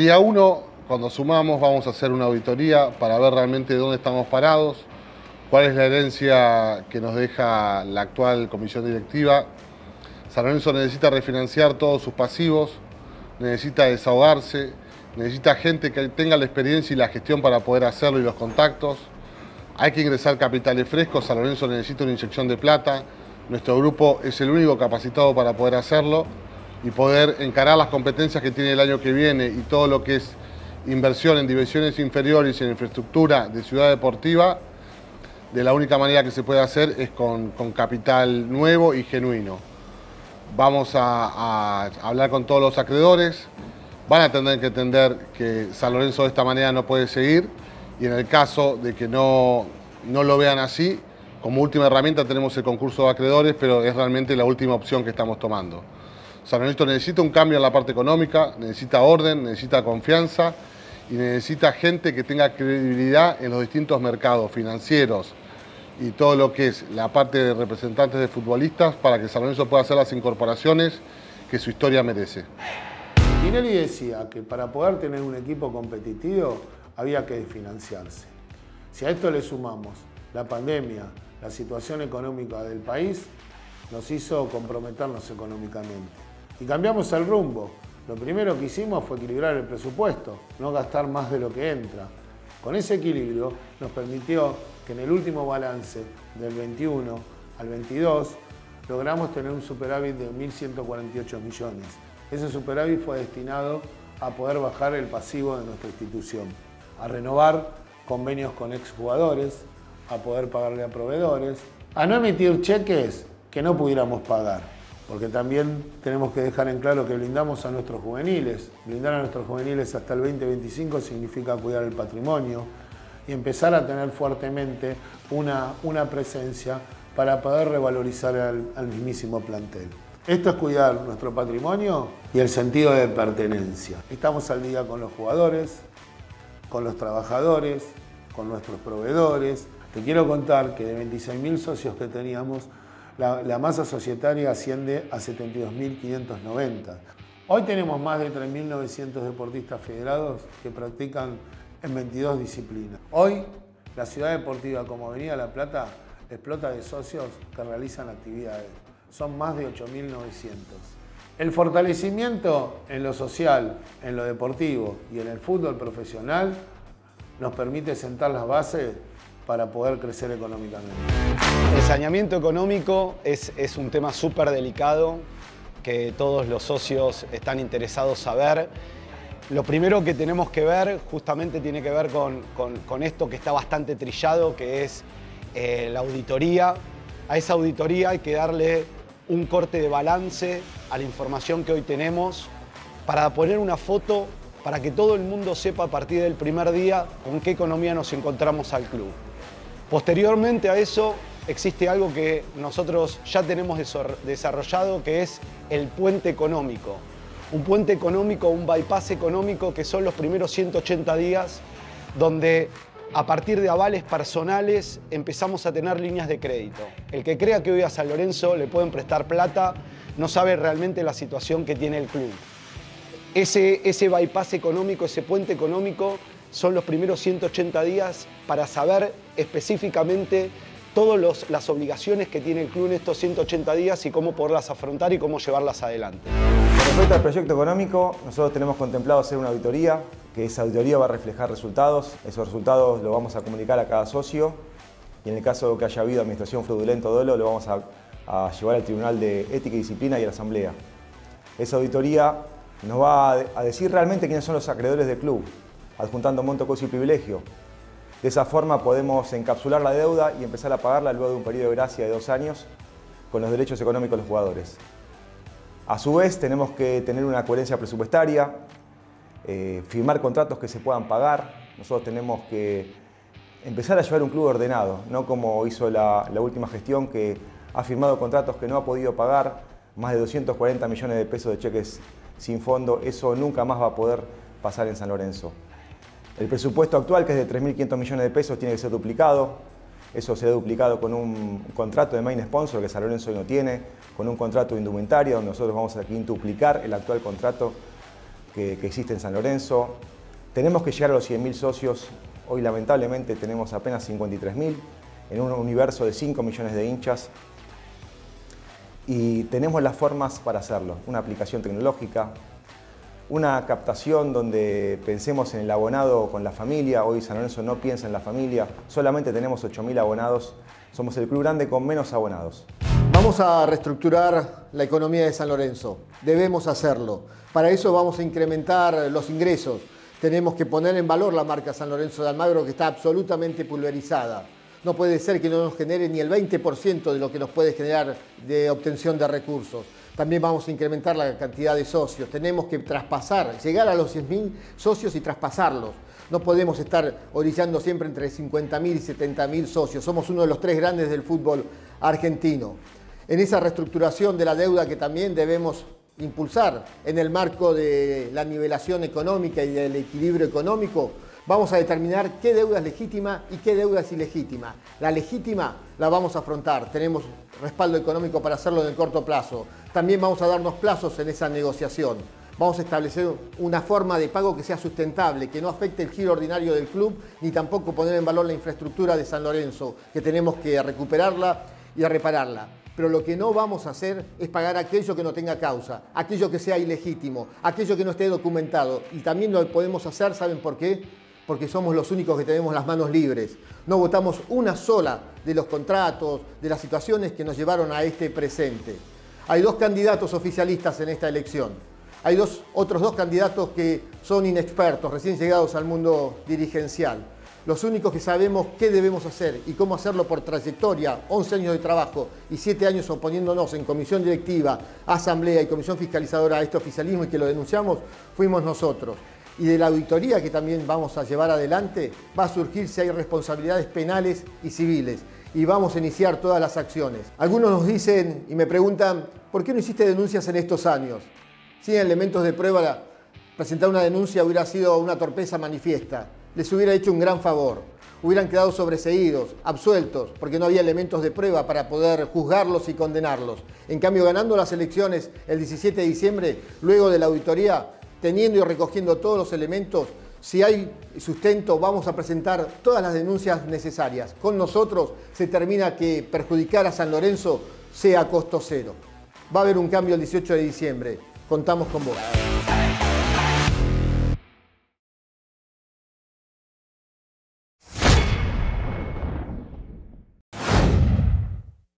día 1, cuando sumamos, vamos a hacer una auditoría para ver realmente dónde estamos parados, cuál es la herencia que nos deja la actual comisión directiva. San Lorenzo necesita refinanciar todos sus pasivos, necesita desahogarse, necesita gente que tenga la experiencia y la gestión para poder hacerlo y los contactos. Hay que ingresar capitales frescos, San Lorenzo necesita una inyección de plata. Nuestro grupo es el único capacitado para poder hacerlo y poder encarar las competencias que tiene el año que viene y todo lo que es inversión en divisiones inferiores y en infraestructura de Ciudad Deportiva. De la única manera que se puede hacer es con capital nuevo y genuino. Vamos a hablar con todos los acreedores, van a tener que entender que San Lorenzo de esta manera no puede seguir y en el caso de que no lo vean así, como última herramienta tenemos el concurso de acreedores, pero es realmente la última opción que estamos tomando. San Lorenzo necesita un cambio en la parte económica, necesita orden, necesita confianza y necesita gente que tenga credibilidad en los distintos mercados financieros y todo lo que es la parte de representantes de futbolistas para que San Lorenzo pueda hacer las incorporaciones que su historia merece. Tinelli decía que para poder tener un equipo competitivo había que desfinanciarse. Si a esto le sumamos la pandemia, la situación económica del país, nos hizo comprometernos económicamente. Y cambiamos el rumbo. Lo primero que hicimos fue equilibrar el presupuesto, no gastar más de lo que entra. Con ese equilibrio nos permitió que en el último balance del 21 al 22 logramos tener un superávit de 1.148 millones. Ese superávit fue destinado a poder bajar el pasivo de nuestra institución, a renovar convenios con exjugadores, a poder pagarle a proveedores, a no emitir cheques que no pudiéramos pagar. Porque también tenemos que dejar en claro que blindamos a nuestros juveniles. Blindar a nuestros juveniles hasta el 2025 significa cuidar el patrimonio y empezar a tener fuertemente una presencia para poder revalorizar al mismísimo plantel. Esto es cuidar nuestro patrimonio y el sentido de pertenencia. Estamos al día con los jugadores, con los trabajadores, con nuestros proveedores. Te quiero contar que de 26.000 socios que teníamos, la masa societaria asciende a 72.590. Hoy tenemos más de 3.900 deportistas federados que practican en 22 disciplinas. Hoy, la Ciudad Deportiva como Avenida La Plata explota de socios que realizan actividades. Son más de 8.900. El fortalecimiento en lo social, en lo deportivo y en el fútbol profesional nos permite sentar las bases para poder crecer económicamente. El saneamiento económico es un tema súper delicado que todos los socios están interesados saber. Lo primero que tenemos que ver justamente tiene que ver con esto que está bastante trillado, que es la auditoría. A esa auditoría hay que darle un corte de balance a la información que hoy tenemos para poner una foto para que todo el mundo sepa a partir del primer día con qué economía nos encontramos al club. Posteriormente a eso existe algo que nosotros ya tenemos desarrollado, que es el puente económico. Un puente económico, un bypass económico, que son los primeros 180 días donde a partir de avales personales empezamos a tener líneas de crédito. El que crea que hoy a San Lorenzo le pueden prestar plata no sabe realmente la situación que tiene el club. Ese bypass económico, ese puente económico, son los primeros 180 días para saber específicamente todas las obligaciones que tiene el club en estos 180 días y cómo poderlas afrontar y cómo llevarlas adelante. Con respecto al proyecto económico, nosotros tenemos contemplado hacer una auditoría, que esa auditoría va a reflejar resultados. Esos resultados los vamos a comunicar a cada socio y en el caso de que haya habido administración fraudulenta o dolo, lo vamos a llevar al Tribunal de Ética y Disciplina y a la Asamblea. Esa auditoría nos va a decir realmente quiénes son los acreedores del club, adjuntando monto, costo y privilegio. De esa forma podemos encapsular la deuda y empezar a pagarla luego de un periodo de gracia de 2 años con los derechos económicos de los jugadores. A su vez tenemos que tener una coherencia presupuestaria, firmar contratos que se puedan pagar. Nosotros tenemos que empezar a llevar un club ordenado, no como hizo la última gestión, que ha firmado contratos que no ha podido pagar, más de 240 millones de pesos de cheques sin fondo. Eso nunca más va a poder pasar en San Lorenzo. El presupuesto actual, que es de 3.500 millones de pesos, tiene que ser duplicado. Eso será duplicado con un contrato de main sponsor que San Lorenzo hoy no tiene, con un contrato de indumentaria donde nosotros vamos a quintuplicar el actual contrato que existe en San Lorenzo. Tenemos que llegar a los 100.000 socios. Hoy lamentablemente tenemos apenas 53.000 en un universo de 5 millones de hinchas. Y tenemos las formas para hacerlo. Una aplicación tecnológica, una captación donde pensemos en el abonado con la familia. Hoy San Lorenzo no piensa en la familia, solamente tenemos 8.000 abonados. Somos el club grande con menos abonados. Vamos a reestructurar la economía de San Lorenzo. Debemos hacerlo. Para eso vamos a incrementar los ingresos. Tenemos que poner en valor la marca San Lorenzo de Almagro, que está absolutamente pulverizada. No puede ser que no nos genere ni el 20% de lo que nos puede generar de obtención de recursos. También vamos a incrementar la cantidad de socios. Tenemos que traspasar, llegar a los 100.000 socios y traspasarlos. No podemos estar orillando siempre entre 50.000 y 70.000 socios. Somos uno de los 3 grandes del fútbol argentino. En esa reestructuración de la deuda que también debemos impulsar en el marco de la nivelación económica y del equilibrio económico, vamos a determinar qué deuda es legítima y qué deuda es ilegítima. La legítima la vamos a afrontar, tenemos respaldo económico para hacerlo en el corto plazo. También vamos a darnos plazos en esa negociación. Vamos a establecer una forma de pago que sea sustentable, que no afecte el giro ordinario del club, ni tampoco poner en valor la infraestructura de San Lorenzo, que tenemos que recuperarla y repararla. Pero lo que no vamos a hacer es pagar aquello que no tenga causa, aquello que sea ilegítimo, aquello que no esté documentado. Y también lo podemos hacer, ¿saben por qué? Porque somos los únicos que tenemos las manos libres. No votamos una sola de los contratos, de las situaciones que nos llevaron a este presente. Hay 2 candidatos oficialistas en esta elección. Hay otros dos candidatos que son inexpertos, recién llegados al mundo dirigencial. Los únicos que sabemos qué debemos hacer y cómo hacerlo por trayectoria, 11 años de trabajo y 7 años oponiéndonos en comisión directiva, asamblea y comisión fiscalizadora a este oficialismo y que lo denunciamos, fuimos nosotros. Y de la auditoría que también vamos a llevar adelante, va a surgir si hay responsabilidades penales y civiles. Y vamos a iniciar todas las acciones. Algunos nos dicen y me preguntan, ¿por qué no hiciste denuncias en estos años? Sin elementos de prueba, presentar una denuncia hubiera sido una torpeza manifiesta. Les hubiera hecho un gran favor. Hubieran quedado sobreseídos, absueltos, porque no había elementos de prueba para poder juzgarlos y condenarlos. En cambio, ganando las elecciones el 17 de diciembre, luego de la auditoría, teniendo y recogiendo todos los elementos, si hay sustento, vamos a presentar todas las denuncias necesarias. Con nosotros se termina que perjudicar a San Lorenzo sea a costo cero. Va a haber un cambio el 18 de diciembre. Contamos con vos.